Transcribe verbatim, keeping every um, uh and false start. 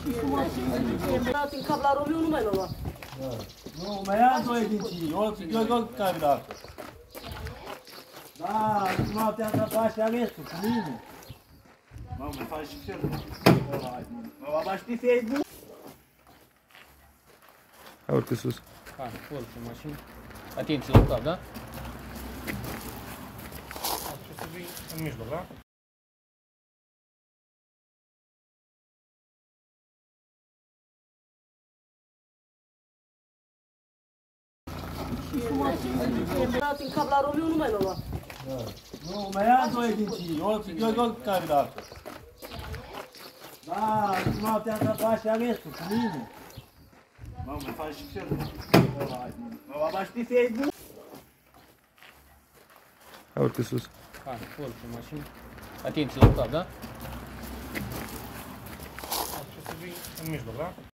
Dați în cap la Romiu, nu mai l-a luat. Nu, mai ia doi din cei, eu eu care dacă. Da, noaptea asta faci arestul cu mine. Mamă, faci și fel. Mă va ști Facebook? Hai, urcă sus. Hai, urcă în mașină. Atenție la cap, da? Trebuie să vii în mijloc, da? Dați în cap la Romiu, nu mai l-a luat. Nu, mai ia doi din cei, eu eu care dacă. Da, noaptea asta faci arestul cu mine. Mamă, faci și fel. Mă va ști Facebook? Hai, urcă sus. Hai, urcă în mașină. Atenție la cap, da? Trebuie să vii în mijloc, da?